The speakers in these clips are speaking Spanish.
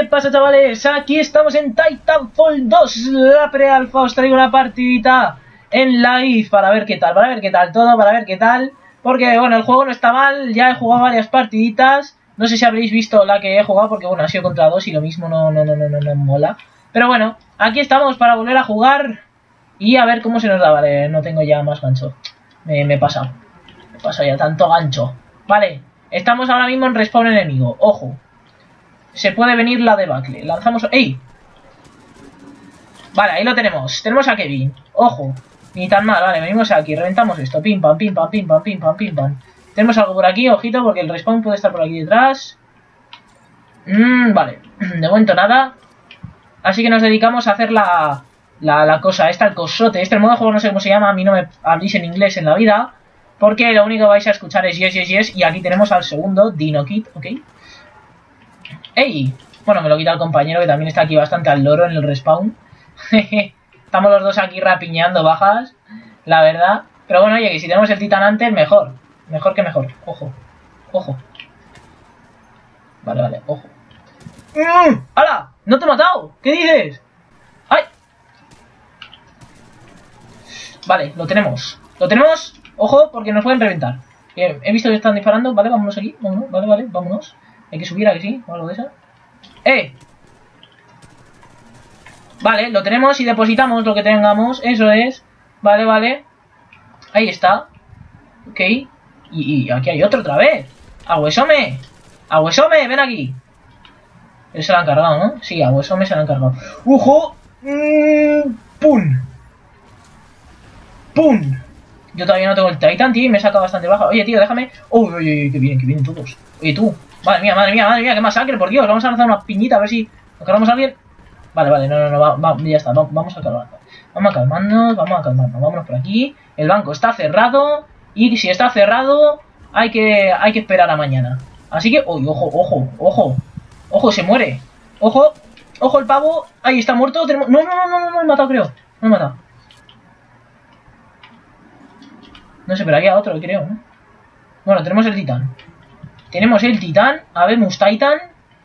¿Qué pasa, chavales? Aquí estamos en Titanfall 2, la pre-alfa. Os traigo una partidita en live para ver qué tal, porque bueno, el juego no está mal, ya he jugado varias partiditas. No sé si habréis visto la que he jugado, porque bueno, ha sido contra dos y lo mismo no mola. Pero bueno, aquí estamos para volver a jugar y a ver cómo se nos da. Vale, no tengo ya más gancho. Me he pasado ya tanto gancho. Vale, estamos ahora mismo en respawn enemigo, ojo. Se puede venir la debacle. Lanzamos... ¡Ey! Vale, ahí lo tenemos. Tenemos a Kevin. Ojo. Ni tan mal. Vale, venimos aquí. Reventamos esto. Pim, pam, pim, pam, pim, pam, pim, pam, pim, pam. Tenemos algo por aquí. Ojito, porque el respawn puede estar por aquí detrás. Vale. De momento nada. Así que nos dedicamos a hacer la cosa. El cosote. El modo de juego no sé cómo se llama. A mí no me habléis en inglés en la vida. Porque lo único que vais a escuchar es yes, yes, yes. Y aquí tenemos al segundo, Dinokit. ¿Ok? ¡Ey! Bueno, me lo quita el compañero, que también está aquí bastante al loro en el respawn. Estamos los dos aquí rapiñando bajas, la verdad. Pero bueno, oye, que si tenemos el titán antes, mejor. Mejor que mejor. Ojo. Ojo. Vale, ojo. ¡Hala! ¡No te he matado! ¿Qué dices? ¡Ay! Vale, lo tenemos. Lo tenemos. Ojo, porque nos pueden reventar. He visto que están disparando. Vale, vámonos aquí. Vámonos. Vale, vámonos. Hay que subir, ¿a que sí? O algo de eso. ¡Eh! Vale, lo tenemos y depositamos lo que tengamos. Eso es. Vale. Ahí está. Ok. Y aquí hay otro otra vez. ¡Ahuesome! ¡Ahuesome! ¡Ven aquí! Se lo han cargado, ¿no? Sí, Ahuesome se lo han cargado. ¡Ujo! ¡Pum! ¡Pum! Yo todavía no tengo el Titan, tío, y me he sacado bastante baja. Oye, tío, déjame... ¡Uy, que vienen todos! Oye, tú... Madre mía, qué masacre, por Dios. Vamos a lanzar una piñita a ver si nos cargamos a alguien. Vale, no, ya está. Vamos a calmarnos. Vámonos por aquí. El banco está cerrado. Y si está cerrado, hay que esperar a mañana. Así que, ojo, se muere. Ojo el pavo. Ahí está muerto. No, lo he matado, creo. No he matado. No sé, pero había otro, creo, ¿no? Bueno, tenemos el titán. Habemos Titan.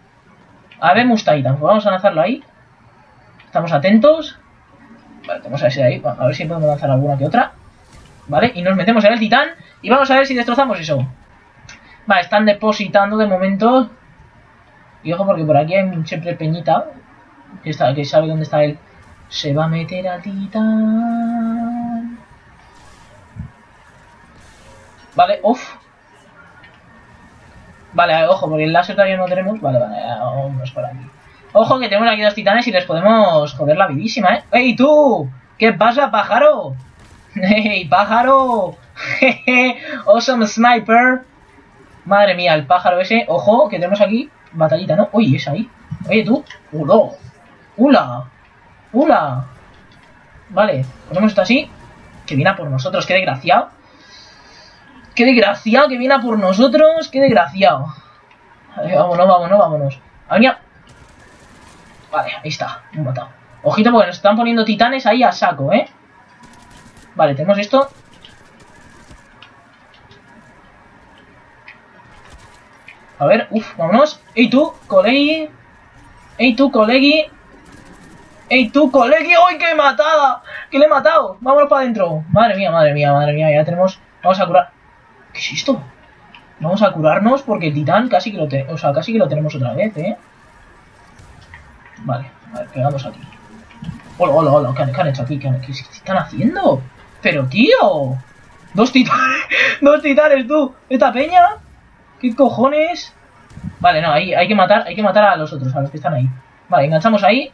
Pues vamos a lanzarlo ahí. Estamos atentos. Vale, tenemos a ese de ahí. A ver si podemos lanzar alguna que otra. Vale, y nos metemos en el titán. Y vamos a ver si destrozamos eso. Vale, están depositando de momento. Y ojo, porque por aquí hay siempre peñita que sabe dónde está él. Se va a meter al titán. Vale, Vale, ojo, porque el láser todavía no tenemos. Vale, vamos por aquí. Ojo, que tenemos aquí dos titanes y les podemos joder la vidísima, ¿eh? ¡Ey, tú! ¿Qué pasa, pájaro? ¡Ey, pájaro! Jeje, awesome sniper. Madre mía, el pájaro ese. Ojo, que tenemos aquí batallita, ¿no? Uy, es ahí. Oye, tú. ¡Hula! Vale, ponemos esto así. Que viene a por nosotros, qué desgraciado. ¡Qué desgraciado que viene a por nosotros! ¡Qué desgraciado! Vámonos. Vale, ahí está. Un matado. Ojito, porque nos están poniendo titanes ahí a saco, ¿eh? Vale, tenemos esto. A ver, vámonos. ¡Ey, tú, colegui! ¡Ey, ¡Uy, qué matada! ¡Que le he matado! Vámonos para adentro. Madre mía, ya tenemos... Vamos a curar... ¿Qué es esto? Vamos a curarnos porque el titán casi que lo tenemos otra vez, ¿eh? Vale, a ver, pegamos aquí. Hola, ¿qué han hecho aquí? ¿Qué están haciendo? Pero, tío, dos titanes, tú. ¿Esta peña? ¿Qué cojones? Vale, no, ahí hay que matar a los otros, a los que están ahí. Vale, enganchamos ahí.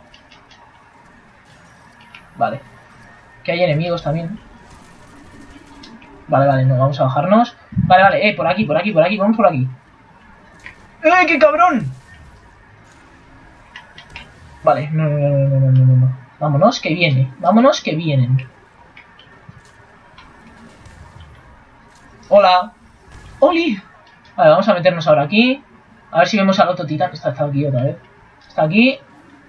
Vale. Que hay enemigos también. Vale, no, vamos a bajarnos. Vale, por aquí, vamos por aquí. ¡Qué cabrón! Vale, no. Vámonos, que vienen. Hola. ¡Oli! Vale, vamos a meternos ahora aquí. A ver si vemos al otro titán. Está aquí otra vez. Está aquí.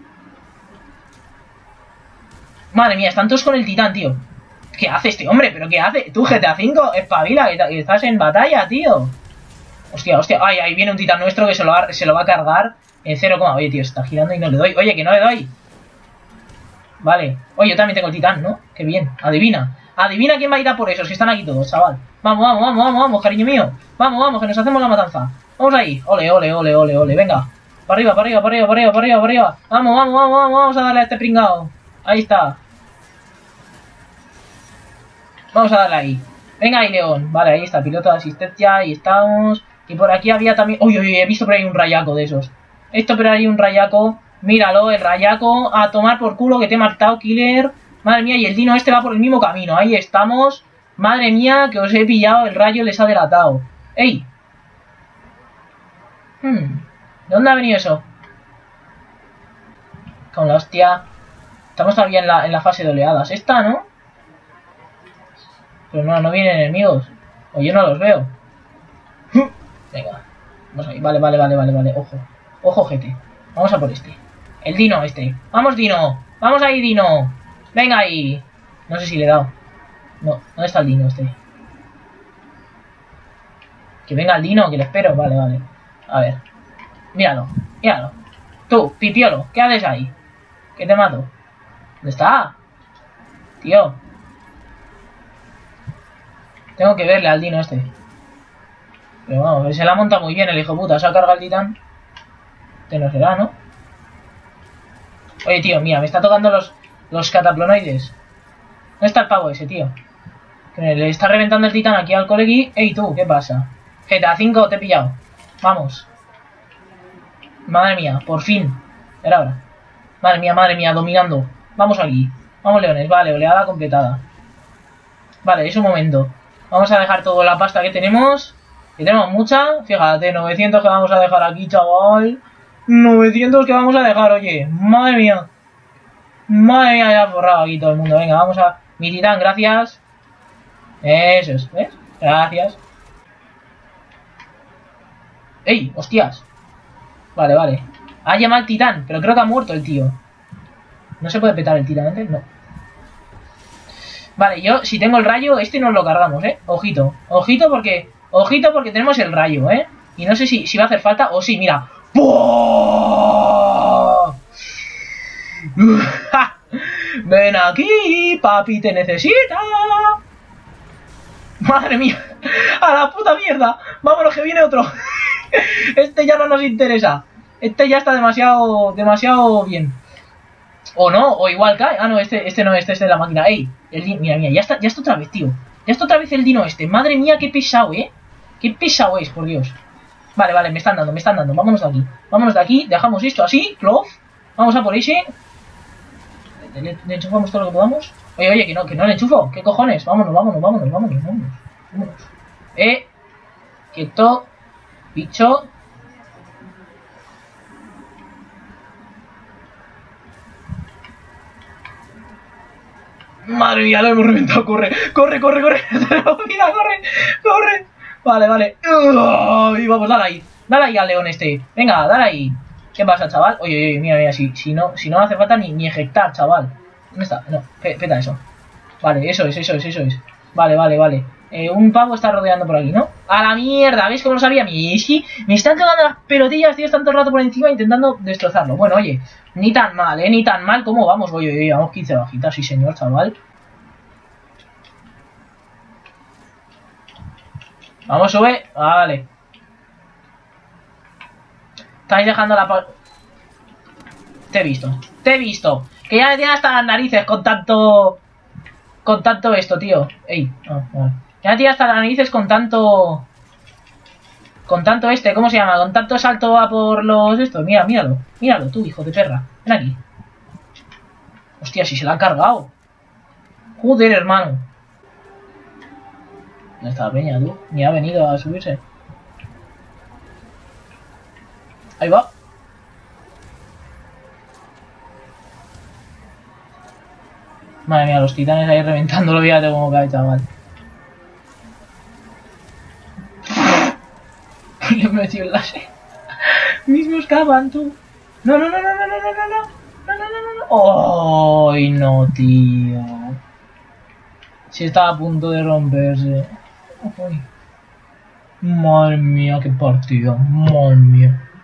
Madre mía, están todos con el titán, tío. ¿Qué hace este hombre? ¿Pero qué hace? Tú, GTA V, espabila, que estás en batalla, tío. Hostia. Ay, ahí viene un titán nuestro que se lo va a cargar 0, oye, tío, está girando y no le doy. Oye, que no le doy. Vale. Oye, yo también tengo el titán, ¿no? Qué bien. Adivina. Adivina quién va a ir a por esos, que están aquí todos, chaval. Vamos, vamos, vamos, vamos, vamos, cariño mío. Vamos, vamos, que nos hacemos la matanza. Vamos ahí. Ole, ole, ole, ole, ole. Venga. Para arriba, para arriba, para arriba, para arriba, para arriba, para arriba. Vamos, vamos, vamos, vamos, vamos a darle a este pringao. Ahí está. Vamos a darle ahí. Venga ahí, León. Vale, ahí está, piloto de asistencia. Ahí estamos. Y por aquí había también... Uy, uy, he visto por ahí un rayaco de esos. Esto por ahí un rayaco. Míralo, el rayaco. A tomar por culo que te he matado, killer. Madre mía, y el dino este va por el mismo camino. Ahí estamos. Madre mía, que os he pillado. El rayo les ha delatado. ¡Ey! ¿De dónde ha venido eso? Con la hostia. Estamos todavía en la fase de oleadas. Esta, ¿no? Pero no vienen enemigos. O yo no los veo. Venga. Vamos ahí. Vale, vale, vale, vale, vale. Ojo. Ojo, gente. Vamos a por este. El dino este. ¡Vamos, dino! ¡Vamos ahí, dino! ¡Venga ahí! No sé si le he dado. No. ¿Dónde está el dino este? Que venga el dino, que le espero. Vale, vale. A ver. Míralo. Míralo. Tú, pipiolo. ¿Qué haces ahí? Que te mato. ¿Dónde está? Tío. Tengo que verle al dino este. Pero vamos, se la monta muy bien el hijo puta. Se ha cargado el titán. Este no será, ¿no? Oye, tío, mira, me está tocando los cataplonoides. ¿Dónde está el pavo ese, tío? Que le está reventando el titán aquí al colegui. Ey, tú, ¿qué pasa? GTA 5, te he pillado. Vamos. Madre mía, por fin. Era ahora. Madre mía, dominando. Vamos aquí. Vamos, leones. Vale, oleada completada. Vale, es un momento. Vamos a dejar toda la pasta que tenemos. Que tenemos mucha. Fíjate, 900 que vamos a dejar aquí, chaval. 900 que vamos a dejar, oye. Madre mía. Madre mía, ya ha forrado aquí todo el mundo. Venga, vamos a... Mi titán, gracias. Eso es, ¿ves? Gracias. ¡Ey! ¡Hostias! Vale, vale. Ha llamado al titán, pero creo que ha muerto el tío. ¿No se puede petar el titán antes? No. Vale, yo, si tengo el rayo, este nos lo cargamos, ¿eh? Ojito. Ojito porque tenemos el rayo, ¿eh? Y no sé si va a hacer falta o sí, mira. ¡Buah! Ven aquí, papi, te necesita. Madre mía. A la puta mierda. Vámonos, que viene otro. Este ya no nos interesa. Este ya está demasiado bien. O no, o igual cae. Ah, no, este no, este es de la máquina. Ey, mira, ya está otra vez, tío. Ya está otra vez el dino este. Madre mía, qué pesado, Qué pesado es, por Dios. Vale, vale, me están dando. Vámonos de aquí. Dejamos esto así, cloth. Vamos a por ese. Le enchufamos todo lo que podamos. Oye, que no le enchufo. ¿Qué cojones? Vámonos. Quieto. Bicho. Madre mía, lo hemos reventado. Corre. Mira, corre. Vale. Y vamos, dale ahí al león este. Venga, dale ahí. ¿Qué pasa, chaval? Oye, mira, si no hace falta ni ejecutar, chaval. ¿Dónde está? No, peta eso. Vale, eso es. Vale. Un pavo está rodeando por aquí, ¿no? ¡A la mierda! ¿Veis cómo lo sabía? Me están tocando las pelotillas, tío, están todo el rato por encima intentando destrozarlo. Bueno, oye, ni tan mal, ni tan mal como vamos. Oye, vamos 15 bajitas, sí señor, chaval. Vamos, sube. Vale. Estáis dejando la... Te he visto. Que ya me tiene hasta las narices con tanto esto, tío. Ey, vale. Ya me tiene hasta las narices con tanto ¿cómo se llama? Con tanto salto a por los estos. Míralo tú, hijo de perra. Ven aquí. Hostia, si se la han cargado. Joder, hermano. ¿Dónde está la peña, tú? Ni ha venido a subirse. Ahí va. Madre mía, los titanes ahí reventándolo, fíjate cómo cae, chaval. Le he metido el láser. Mismo escapan, tú. No. ¡Ay, no, tío! Si estaba a punto de romperse. Ay. Madre mía, qué partida. Madre mía.